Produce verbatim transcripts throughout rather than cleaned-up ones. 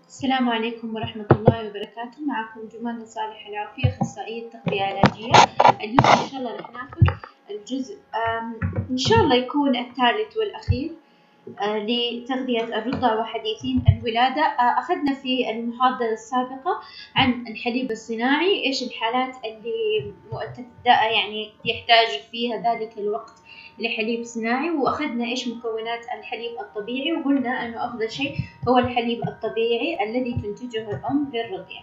السلام عليكم ورحمة الله وبركاته. معكم جمانة صالح العافية، أخصائية تغذية علاجية. اليوم إن شاء الله رح ناخذ الجزء إن شاء الله يكون الثالث والأخير لتغذية الرضع وحديثين الولادة. أخذنا في المحاضرة السابقة عن الحليب الصناعي، إيش الحالات اللي يعني يحتاج فيها ذلك الوقت لحليب صناعي، وأخذنا إيش مكونات الحليب الطبيعي، وقلنا أنه أفضل شيء هو الحليب الطبيعي الذي تنتجه الأم للرضيع.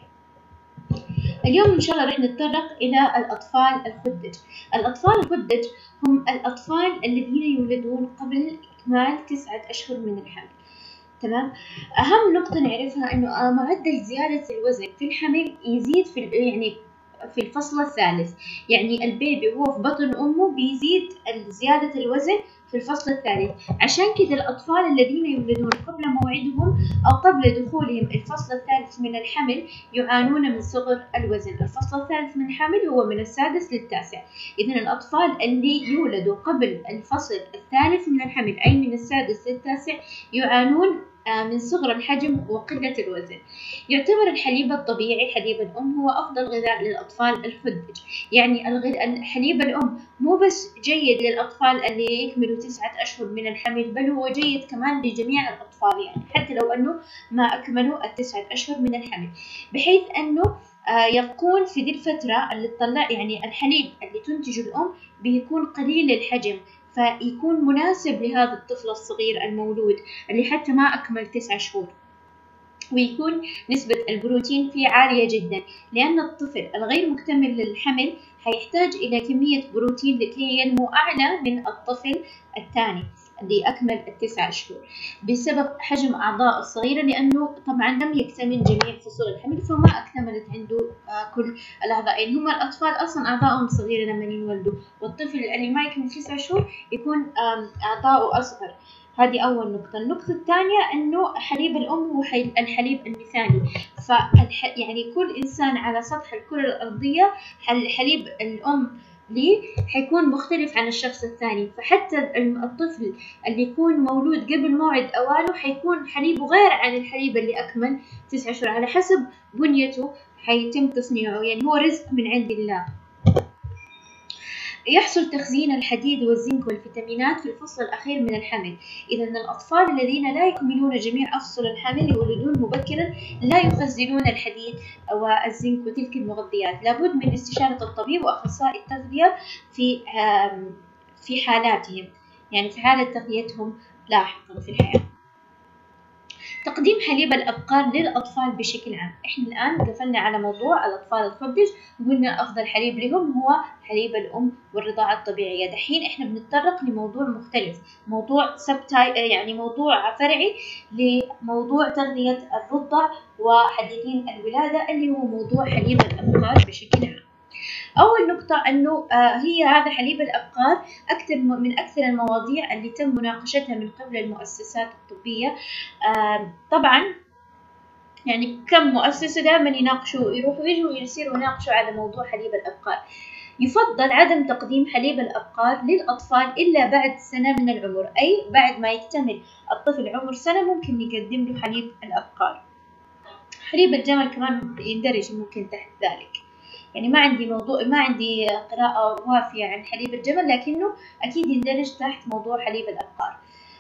اليوم إن شاء الله رح نتطرق إلى الأطفال الخدج. الأطفال الخدج هم الأطفال الذين يولدون قبل إكمال تسعة أشهر من الحمل. تمام. أهم نقطة نعرفها إنه معدل زيادة الوزن في الحمل يزيد في يعني في الفصل الثالث، يعني البيبي وهو في بطن أمه بيزيد زيادة الوزن في الفصل الثالث. عشان كذا الأطفال الذين يولدون قبل موعدهم أو قبل دخولهم الفصل الثالث من الحمل يعانون من صغر الوزن. الفصل الثالث من الحمل هو من السادس للتاسع. إذن الأطفال اللي يولدوا قبل الفصل الثالث من الحمل أي من السادس للتاسع يعانون من صغر الحجم وقلة الوزن. يعتبر الحليب الطبيعي حليب الأم هو أفضل غذاء للأطفال الخدج. يعني حليب الأم مو بس جيد للأطفال اللي يكملوا تسعة أشهر من الحمل، بل هو جيد كمان لجميع الأطفال، يعني حتى لو أنه ما أكملوا التسعة أشهر من الحمل، بحيث أنه يكون في ذي الفترة اللي تطلع يعني الحليب اللي تنتجه الأم بيكون قليل الحجم، فيكون مناسب لهذا الطفل الصغير المولود اللي حتى ما أكمل تسعة شهور، ويكون نسبة البروتين فيه عالية جدا، لأن الطفل الغير مكتمل للحمل هيحتاج إلى كمية بروتين لكي ينمو أعلى من الطفل الثاني اللي أكمل التسعة شهور، بسبب حجم أعضاء الصغيرة، لأنه طبعا لم يكتمل جميع فصول الحمل فما اكتملت عنده كل الأعضاء. هم الأطفال أصلا أعضاءهم صغيرة لما ينولدوا، والطفل اللي ما يكمل تسعة شهور يكون أعضاؤه أصغر. هذه أول نقطة. النقطة الثانية إنه حليب الأم هو الحليب المثالي، فالح يعني كل إنسان على سطح الكرة الأرضية حليب الأم ليه حيكون مختلف عن الشخص الثاني، فحتى الطفل اللي يكون مولود قبل موعد أوانه حيكون حليبه غير عن الحليب اللي أكمل تسعة شهور، على حسب بنيته حيتم تصنيعه، يعني هو رزق من عند الله. يحصل تخزين الحديد والزنك والفيتامينات في الفصل الأخير من الحمل. إذا الأطفال الذين لا يكملون جميع أفصل الحمل يولدون مبكرا لا يخزنون الحديد والزنك وتلك المغذيات. لابد من استشارة الطبيب وأخصائي التغذية في في حالاتهم، يعني في حالة تغذيتهم لاحقا في الحياة. تقديم حليب الأبقار للأطفال بشكل عام. إحنا الآن قفلنا على موضوع الأطفال الخدج وقلنا أفضل حليب لهم هو حليب الأم والرضاعة الطبيعية. دحين إحنا بنتطرق لموضوع مختلف، موضوع سبتاي يعني موضوع فرعي لموضوع تغذية الرضع وحديثين الولادة، اللي هو موضوع حليب الأبقار بشكل عام. أول نقطة أنه هي هذا حليب الأبقار أكثر من أكثر المواضيع اللي تم مناقشتها من قبل المؤسسات الطبية. طبعا يعني كم مؤسسة دائما يناقشوا يروحوا يجوا يصيروا يناقشوا على موضوع حليب الأبقار. يفضل عدم تقديم حليب الأبقار للأطفال إلا بعد سنة من العمر، أي بعد ما يكتمل الطفل عمر سنة ممكن نقدم له حليب الأبقار. حليب الجمل كمان يندرج ممكن تحت ذلك، يعني ما عندي موضوع ما عندي قراءة وافية عن حليب الجمل، لكنه أكيد يندرج تحت موضوع حليب الأبقار.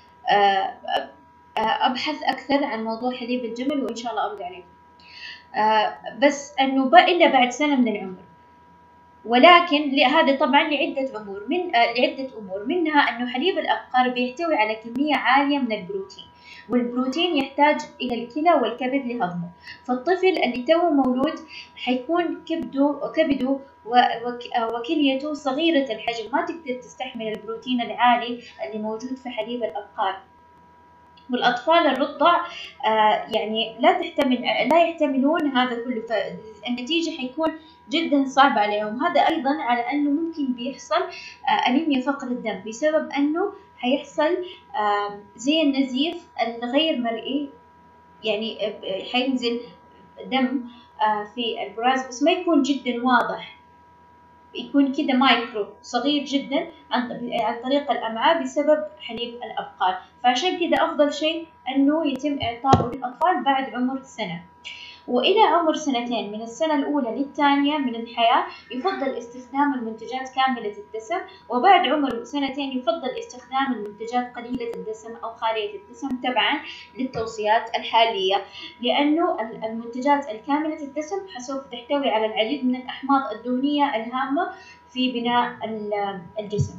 أبحث أكثر عن موضوع حليب الجمل وإن شاء الله أرد عليكم. بس أنه إلا بعد سنة من العمر، ولكن هذا طبعا لعدة أمور من لعدة أمور منها أنه حليب الأبقار بيحتوي على كمية عالية من البروتين، والبروتين يحتاج إلى الكلى والكبد لهضمه، فالطفل اللي توه مولود حيكون كبده كبده وكليته صغيرة الحجم، ما تقدر تستحمل البروتين العالي اللي موجود في حليب الأبقار. والأطفال الرضع آه يعني لا تحتمل لا يحتملون هذا كله، فالنتيجة حيكون جدا صعب عليهم. هذا أيضا على أنه ممكن بيحصل آه أنيميا فقر الدم، بسبب أنه حيحصل آه زي النزيف الغير مرئي، يعني حينزل دم آه في البراز بس ما يكون جدا واضح، يكون كده مايكرو صغير جدا عن عن طريق الأمعاء بسبب حليب الأبقار. فعشان كده أفضل شيء أنه يتم إعطائه للأطفال بعد عمر سنة. وإلى عمر سنتين من السنة الأولى للثانية من الحياة يفضل استخدام المنتجات كاملة الدسم، وبعد عمر سنتين يفضل استخدام المنتجات قليلة الدسم أو خالية الدسم تبعا للتوصيات الحالية، لأنه المنتجات الكاملة الدسم سوف تحتوي على العديد من الأحماض الدهنية الهامة في بناء الجسم.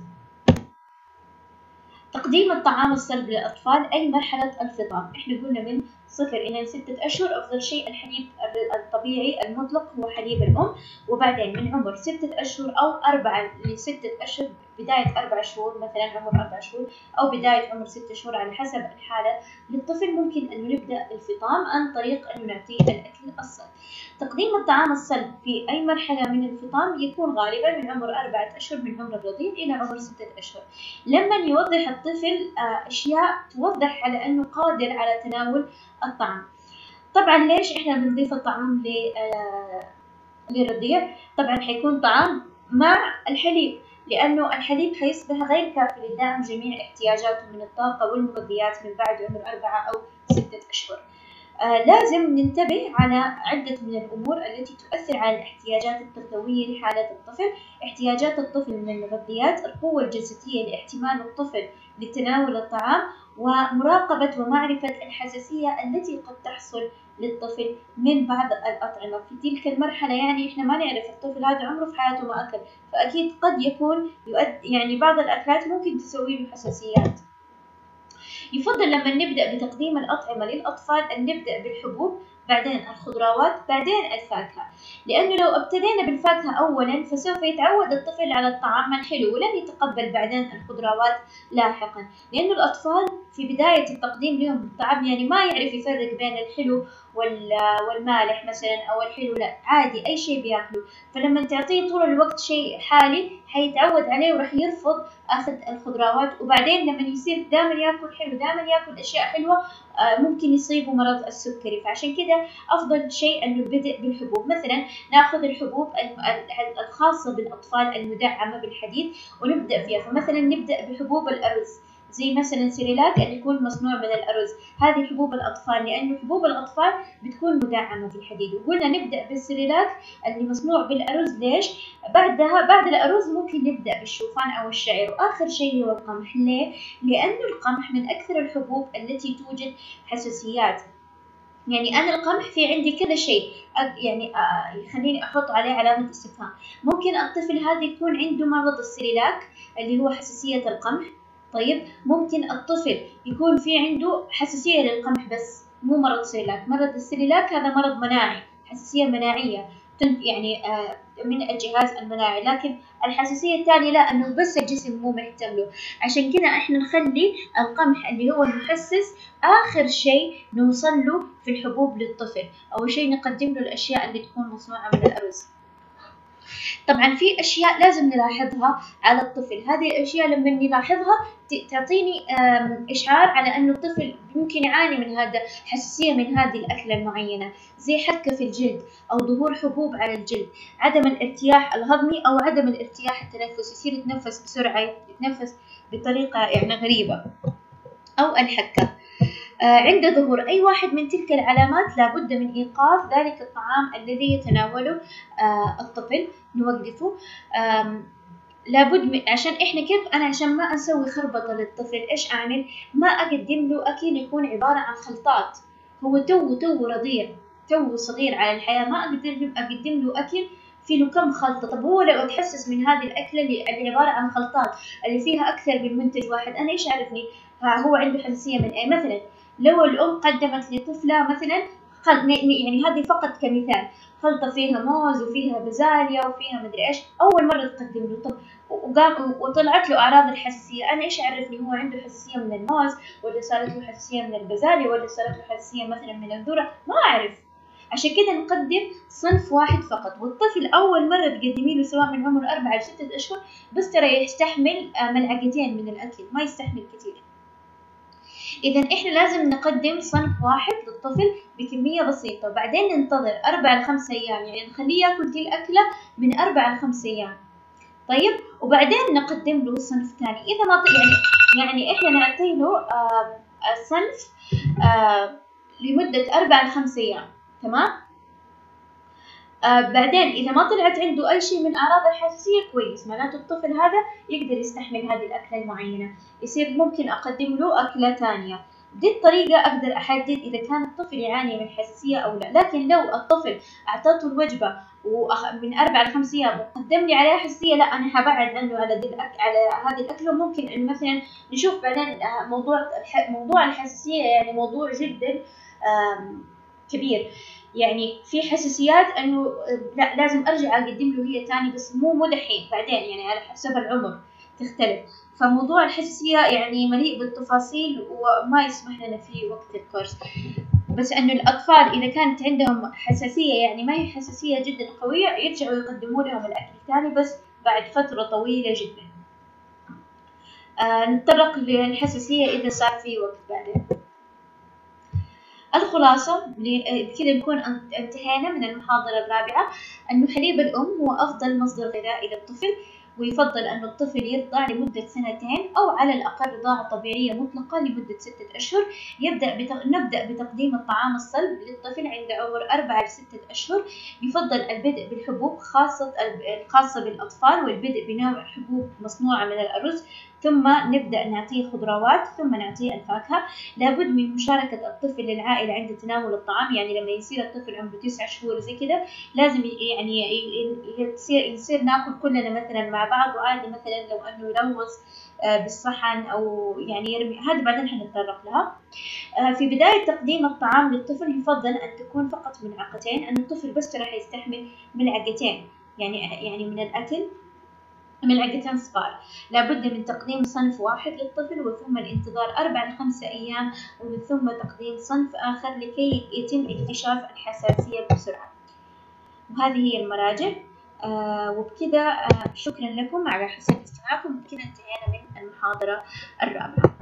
تقديم الطعام الصلب للأطفال أي مرحلة الفطام. إحنا قلنا من صفر إلى ستة أشهر أفضل شيء الحليب الطبيعي المطلق هو حليب الأم، وبعدين من عمر ستة أشهر أو أربعة لستة أشهر، بداية أربع شهور مثلا عمر أربع شهور أو بداية عمر ستة شهور على حسب الحالة للطفل ممكن أن نبدأ الفطام عن طريق أن نعطيه الأكل الصلب. تقديم الطعام الصلب في أي مرحلة من الفطام يكون غالبا من عمر أربعة أشهر من عمر الرضيع إلى عمر ستة أشهر، لما يوضح الطفل أشياء توضح على أنه قادر على تناول الطعام. طبعا ليش إحنا بنضيف الطعام للرضيع؟ طبعا حيكون طعام مع الحليب، لأنه الحليب حيصبح غير كافي لدعم جميع احتياجاته من الطاقة والمغذيات من بعد عمر أربعة أو ستة أشهر. آه لازم ننتبه على عدة من الأمور التي تؤثر على الاحتياجات التربوية لحالة الطفل. احتياجات الطفل من المغذيات، القوة الجسدية لاحتمال الطفل لتناول الطعام، ومراقبة ومعرفة الحساسية التي قد تحصل للطفل من بعض الأطعمة في تلك المرحلة. يعني إحنا ما نعرف الطفل هذا عمره في حياته ما أكل، فأكيد قد يكون يؤدي يعني بعض الأكلات ممكن تسوي له حساسيات. يفضل لما نبدأ بتقديم الأطعمة للأطفال أن نبدأ بالحبوب، بعدين الخضروات، بعدين الفاكهة، لأنه لو ابتدينا بالفاكهة أولا فسوف يتعود الطفل على الطعام الحلو ولن يتقبل بعدين الخضروات لاحقا، لأنه الأطفال في بداية التقديم لهم الطعام يعني ما يعرف يفرق بين الحلو والمالح مثلا أو الحلو لا عادي أي شيء بياكله، فلما تعطيه طول الوقت شيء حالي حيتعود عليه وراح يرفض أخذ الخضروات، وبعدين لما يصير دائما ياكل حلو دائما ياكل أشياء حلوة ممكن يصيبه مرض السكري. فعشان كده أفضل شيء أنه البدء بالحبوب، مثلا نأخذ الحبوب الخاصة بالأطفال المدعمة بالحديد ونبدأ فيها، فمثلا نبدأ بحبوب الأرز زي مثلا سيريلاك اللي يكون مصنوع من الأرز، هذه حبوب الأطفال لأنه حبوب الأطفال بتكون مدعمة في الحديد، وقلنا نبدأ بالسيريلاك اللي مصنوع بالأرز. ليش؟ بعدها بعد الأرز ممكن نبدأ بالشوفان أو الشعير، وآخر شيء هو القمح. ليه؟ لأنه القمح من أكثر الحبوب التي توجد حساسيات. يعني أنا القمح في عندي كذا شيء يعني يخليني أحط عليه علامة استفهام. ممكن الطفل هذا يكون عنده مرض السيريلاك اللي هو حساسية القمح. طيب ممكن الطفل يكون في عنده حساسية للقمح بس مو مرض سيريلاك. مرض السيريلاك هذا مرض مناعي، حساسية مناعية يعني من الجهاز المناعي، لكن الحساسية الثانية لا، أنه بس الجسم مو محتمله. عشان كده إحنا نخلي القمح اللي هو المحسس آخر شيء نوصل له في الحبوب للطفل. أول شيء نقدم له الأشياء اللي تكون مصنوعة من الأرز. طبعا في أشياء لازم نلاحظها على الطفل، هذه الأشياء لما نلاحظها تعطيني إشعار على أنه الطفل ممكن يعاني من هذا حساسية من هذه الأكلة المعينة، زي حكة في الجلد أو ظهور حبوب على الجلد، عدم الارتياح الهضمي أو عدم الارتياح التنفسي، يصير يتنفس بسرعة، يتنفس بطريقة يعني غريبة، أو الحكة. عند ظهور أي واحد من تلك العلامات لابد من إيقاف ذلك الطعام الذي يتناوله الطفل، نوقفه. لابد من عشان إحنا كيف أنا عشان ما أسوي خربطة للطفل إيش أعمل؟ ما أقدم له أكل يكون عبارة عن خلطات، هو تو تو رضيع تو صغير على الحياة، ما أقدر أقدم له أكل في له كم خلطة. طب هو لو أتحسس من هذه الأكلة اللي عبارة عن خلطات اللي فيها أكثر من منتج واحد، أنا إيش عرفني هو عنده حساسية من أي؟ مثلا لو الأم قدمت لطفلها مثلا يعني هذه فقط كمثال خلطة فيها موز وفيها بازاليا وفيها مدري إيش، أول مرة تقدم له، طب وقام وطلعت له أعراض الحساسية، أنا إيش عرفني هو عنده حساسية من الموز ولا صارت له حساسية من البازاليا ولا صارت له حساسية مثلا من الذرة؟ ما أعرف. عشان كده نقدم صنف واحد فقط، والطفل أول مرة تقدمي له سواء من عمر أربعة لستة أشهر بس ترى يستحمل ملعقتين من الأكل، ما يستحمل كثير. إذا إحنا لازم نقدم صنف واحد للطفل بكمية بسيطة، وبعدين ننتظر أربع لخمس أيام، يعني نخليه ياكل دي الأكلة من أربع لخمس أيام. طيب، وبعدين نقدم له صنف ثاني. إذا ما يعني يعني إحنا نعطي له آه صنف آه لمدة أربع لخمس أيام، تمام؟ آه بعدين إذا ما طلعت عنده أي شيء من أعراض الحساسية كويس، معناته الطفل هذا يقدر يستحمل هذه الأكلة المعينة، يصير ممكن أقدم له أكلة ثانية. بدي الطريقة أقدر أحدد إذا كان الطفل يعاني من حساسية أو لا. لكن لو الطفل أعطته الوجبة ومن أربع لخمس أيام وقدم لي عليها حساسية، لا، أنا حبعد عنه على دي الأك... على هذه الأكلة. ممكن إنه مثلا نشوف بعدين موضوع الح... موضوع الحساسية يعني موضوع جدا كبير. يعني في حساسيات انه لا لازم ارجع اقدم له هي تاني، بس مو مو دحين، بعدين يعني على حسب العمر تختلف. فموضوع الحساسية يعني مليء بالتفاصيل وما يسمح لنا في وقت الكورس. بس انه الاطفال اذا كانت عندهم حساسية يعني ما هي حساسية جدا قوية، يرجعوا يقدموا لهم الاكل الثاني بس بعد فترة طويلة جدا. آه نتطرق للحساسية اذا صار في وقت بعدين. الخلاصة بكذا نكون انتهينا من المحاضرة الرابعة. أنه حليب الأم هو أفضل مصدر غذائي للطفل، ويفضل أن الطفل يرضع لمدة سنتين أو على الأقل رضاعة طبيعية مطلقة لمدة ستة أشهر. يبدأ بتق... نبدأ بتقديم الطعام الصلب للطفل عند عمر أربعة لستة أشهر. يفضل البدء بالحبوب خاصة الخاصة بالأطفال، والبدء بنوع حبوب مصنوعة من الأرز، ثم نبدأ نعطيه خضروات، ثم نعطيه الفاكهة. لابد من مشاركة الطفل للعائلة عند تناول الطعام. يعني لما يصير الطفل عمره تسع شهور زي كده لازم يعني يصير يصير ناكل كلنا مثلا مع بعض، وعادي مثلا لو انه يلوث بالصحن او يعني يرمي، هذا بعدين حنتطرق لها. في بداية تقديم الطعام للطفل يفضل ان تكون فقط ملعقتين، ان الطفل بس راح يستحمل ملعقتين يعني يعني من الاكل ملعقتين صغار. لابد من تقديم صنف واحد للطفل، وثم الانتظار أربع لخمسة أيام، ومن ثم تقديم صنف آخر لكي يتم اكتشاف الحساسية بسرعة. وهذه هي المراجع. آه وبكذا آه شكرا لكم على حسن استماعكم. بكذا انتهينا من المحاضرة الرابعة.